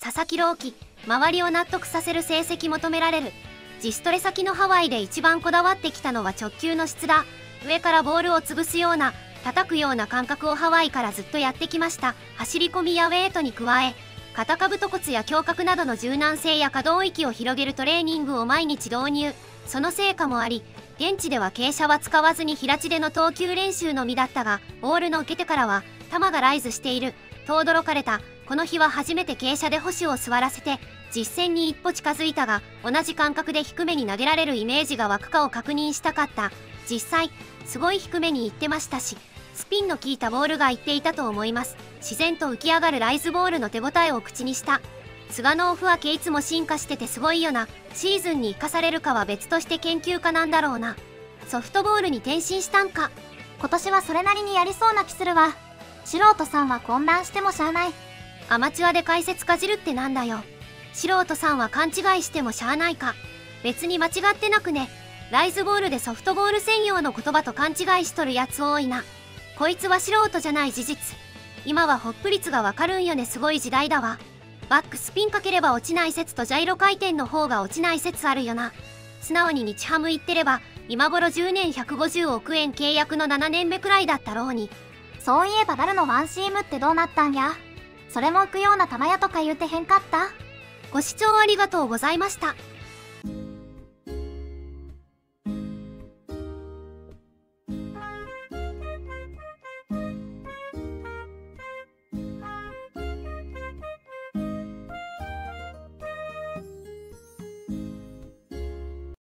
佐々木朗希、周りを納得させる成績求められる。自主トレ先のハワイで一番こだわってきたのは直球の質だ。上からボールを潰すような、叩くような感覚をハワイからずっとやってきました。走り込みやウェイトに加え、肩かぶと骨や胸郭などの柔軟性や可動域を広げるトレーニングを毎日導入。その成果もあり、現地では傾斜は使わずに平地での投球練習のみだったが、ボールの受け手からは、球がライズしている、と驚かれた。この日は初めて傾斜で捕手を座らせて、実戦に一歩近づいたが、同じ感覚で低めに投げられるイメージが湧くかを確認したかった。実際、すごい低めに行ってましたし、スピンの効いたボールが行っていたと思います。自然と浮き上がるライズボールの手応えを口にした。菅のオフ分けいつも進化しててすごいよな。シーズンに生かされるかは別として研究家なんだろうな。ソフトボールに転身したんか。 今年はそれなりにやりそうな気するわ。素人さんは混乱してもしゃあない。 アマチュアで解説かじるってなんだよ。素人さんは勘違いしてもしゃあないか。別に間違ってなくね。ライズボールでソフトボール専用の言葉と勘違いしとるやつ多いな。こいつは素人じゃない事実。今はホップ率がわかるんよね。すごい時代だわ。バックスピンかければ落ちない説とジャイロ回転の方が落ちない説あるよな。素直に日ハム行ってれば今頃10年150億円契約の7年目くらいだったろうに。 そういえばダルのワンシームってどうなったんや。それも浮くような玉屋とか言うてへんかった？ ご視聴ありがとうございました。